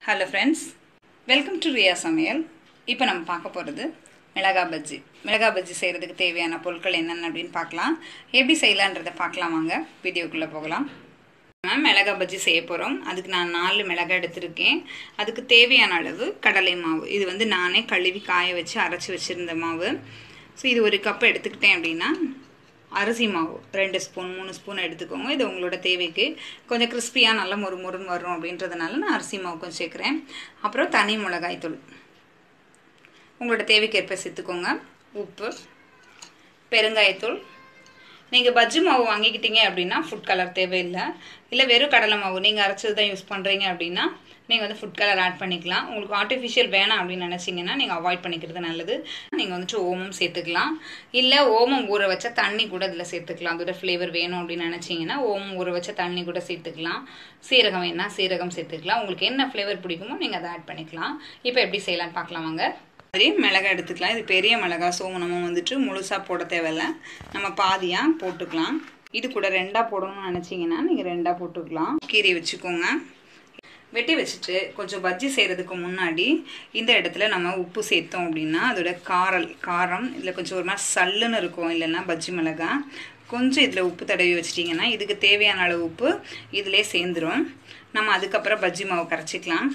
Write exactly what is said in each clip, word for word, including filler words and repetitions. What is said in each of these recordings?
Hello friends, welcome to Riya Samayal. இப்போ நம்ம பார்க்க போறது மிளகாய் பஜ்ஜி. மிளகாய் பஜ்ஜி செய்யிறதுக்கு தேவையான பொருட்கள் என்னென்ன அப்படினு பார்க்கலாம். எப்படி செய்யலாம்ன்றதை பார்க்கலாம் வாங்க. வீடியோக்குள்ள போகலாம். நான் மிளகாய் பஜ்ஜி செய்ய போறோம். அதுக்கு நான் நாலு மிளகாய் எடுத்துர்க்கேன். அதுக்கு தேவையான அளவு கடலை மாவு. இது வந்து நானே கழுவி காய வச்சு அரைச்சு வச்சிருந்த மாவு. சோ இது ஒரு கப் எடுத்துக்கிட்டேன் அப்படினா அரிசி மாவு ரெண்டு ஸ்பூன் மூணு ஸ்பூன் எடுத்துக்கோங்க. இது உங்களோட தேவைக்கு கொஞ்சம் கிறிஸ்பியா நல்ல மொறுமொறுன்னு வரும் அப்படின்றதனால நான் அரிசி மாவு கொஞ்சம் சேர்க்கிறேன். அப்புறம் தனி மிளகாய் தூள் உங்களோட தேவைக்கு ஏற்ப சேர்த்துக்கோங்க. உப்பு, பெருங்காயத்தூள். நீங்க பஜ்ஜி மாவு வாங்கிக்கிட்டீங்க அப்படினா ஃபுட் கலர் தேவையில்லை. இல்ல வெறும் கடலை மாவு நீங்க அரைச்சது தான் யூஸ் பண்றீங்க அப்படினா நீங்க வந்து ஃபுட் கலர் ஆட் பண்ணிக்கலாம். உங்களுக்கு ஆர்ட்டிஃபிஷியல் வேணாம் அப்படி நினைச்சீங்கன்னா நீங்க அவாய்ட் பண்ணிக்கிறது நல்லது. நீங்க வந்து ஓமம் சேர்த்துக்கலாம். இல்ல ஓமம் ஊற வச்ச தண்ணி கூட இதல சேர்த்துக்கலாம். அதோட ஃப்ளேவர் வேணும் அப்படி நினைச்சீங்கன்னா ஓமம் ஊற வச்ச தண்ணி கூட சேர்த்துக்கலாம். சீரகம் வேணா சீரகம் சேர்த்துக்கலாம். உங்களுக்கு என்ன ஃப்ளேவர் பிடிக்குமோ நீங்க அதை ஆட் பண்ணிக்கலாம். இப்போ எப்படி செய்யலாம்னு பார்க்கலாம் வாங்க. சரி, மிளகாய் எடுத்துக்கலாம். இது பெரிய மிளகாய், சோ நம்ம வந்துட்டு முழுசா போட தேவையில்லை. நம்ம பாதியா போட்டுக்கலாம். இது கூட ரெண்டா போடணும்னு நினைச்சீங்கன்னா நீங்க ரெண்டா போட்டுக்கலாம். கீரி வச்சுக்கோங்க. வெட்டி வச்சுட்டு கொஞ்சம் பஜ்ஜி செய்யறதுக்கு முன்னாடி இந்த இடத்துல நம்ம உப்பு சேர்த்தோம் அப்படின்னா அதோட காரல் காரம் இதில் கொஞ்சம் ஒரு மாதிரி சல்லுன்னு இருக்கும். இல்லைன்னா பஜ்ஜி மிளகாய் கொஞ்சம் இதில் உப்பு தடவி வச்சிட்டிங்கன்னா இதுக்கு தேவையான அளவு உப்பு இதிலே சேர்ந்துடும். நம்ம அதுக்கப்புறம் பஜ்ஜி மாவு கரைச்சிக்கலாம்.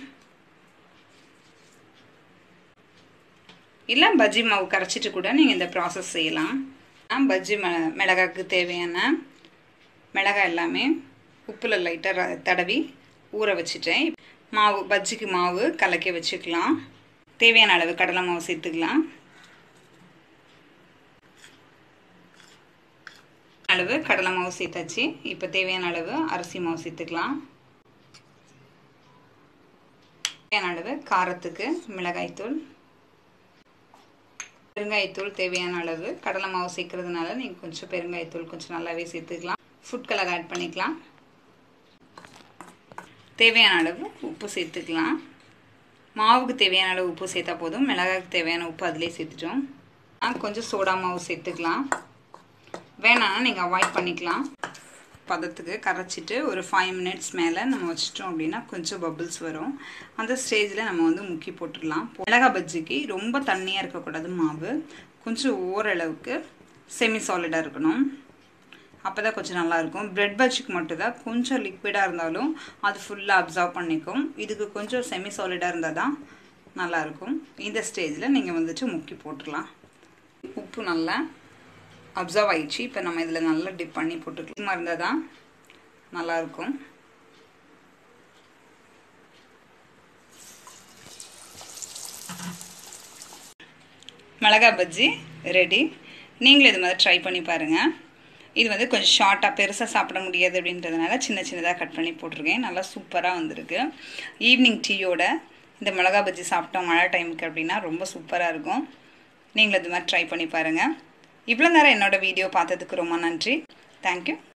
இல்லை பஜ்ஜி மாவு கரைச்சிட்டு கூட நீங்கள் இந்த ப்ராசஸ் செய்யலாம். பஜ்ஜி ம மிளகாய்க்கு தேவையான மிளகாய் எல்லாமே உப்பில் லைட்டாக தடவி ஊற வச்சுட்டேன். மாவு பஜ்ஜிக்கு மாவு கலக்கி வச்சுக்கலாம். தேவையான அளவு கடலை மாவு சேர்த்துக்கலாம். அளவு கடலை மாவு சேர்த்தாச்சு. இப்போ தேவையான அளவு அரிசி மாவு சேர்த்துக்கலாம். தேவையான அளவு காரத்துக்கு மிளகாய்த்தூள், பெருங்காயத்தூள் தேவையான அளவு. கடலை மாவு சேர்க்கறதுனால நீங்கள் கொஞ்சம் பெருங்காயத்தூள் கொஞ்சம் நல்லாவே சேர்த்துக்கலாம். ஃபுட் கலர் ஆட் பண்ணிக்கலாம். தேவையான அளவு உப்பு சேர்த்துக்கலாம். மாவுக்கு தேவையான அளவு உப்பு சேர்த்தா போதும். மிளகாய்க்கு தேவையான உப்பு அதிலே சேர்த்துட்டோம். கொஞ்சம் சோடா மாவு சேர்த்துக்கலாம். வேணாம்னா நீங்கள் அவாய்ட் பண்ணிக்கலாம். பதத்துக்கு கரைச்சிட்டு ஒரு ஃபைவ் மினிட்ஸ் மேலே நம்ம வச்சிட்டோம் அப்படின்னா கொஞ்சம் பபிள்ஸ் வரும். அந்த ஸ்டேஜில் நம்ம வந்து முக்கி போட்டுடலாம். மிளகாய் பஜ்ஜிக்கு ரொம்ப தண்ணியாக இருக்கக்கூடாது. மாவு கொஞ்சம் ஓரளவுக்கு செமி சாலிடாக இருக்கணும். அப்போ தான் கொஞ்சம் நல்லாயிருக்கும். பிரெட் பஜ்ஜிக்கு மட்டும்தான் கொஞ்சம் லிக்விடாக இருந்தாலும் அது ஃபுல்லாக அப்சர்வ் பண்ணிக்கும். இதுக்கு கொஞ்சம் செமி சாலிடாக இருந்தால் தான் நல்லாயிருக்கும். இந்த ஸ்டேஜில் நீங்கள் வந்துட்டு முக்கி போட்டுடலாம். உப்பு நல்லா அப்சர்வ் ஆயிடுச்சு. இப்போ நம்ம இதில் நல்லா டிப் பண்ணி போட்டுக்கலாம். சும்மா இருந்தால் தான் நல்லாயிருக்கும். மிளகாய் பஜ்ஜி ரெடி. நீங்களும் இது மாதிரி ட்ரை பண்ணி பாருங்கள். இது வந்து கொஞ்சம் ஷார்ட்டாக பெருசாக சாப்பிட முடியாது அப்படின்றதுனால சின்ன சின்னதாக கட் பண்ணி போட்டிருக்கேன். நல்லா சூப்பராக வந்திருக்கு. ஈவினிங் டீயோட இந்த மிளகாய் பஜ்ஜி சாப்பிட்டோம் மழை டைமுக்கு அப்படின்னா ரொம்ப சூப்பராக இருக்கும். நீங்களும் இது மாதிரி ட்ரை பண்ணி பாருங்கள். இவ்வளோ நேரம் என்னோடய வீடியோ பார்த்ததுக்கு ரொம்ப நன்றி. தேங்க்யூ.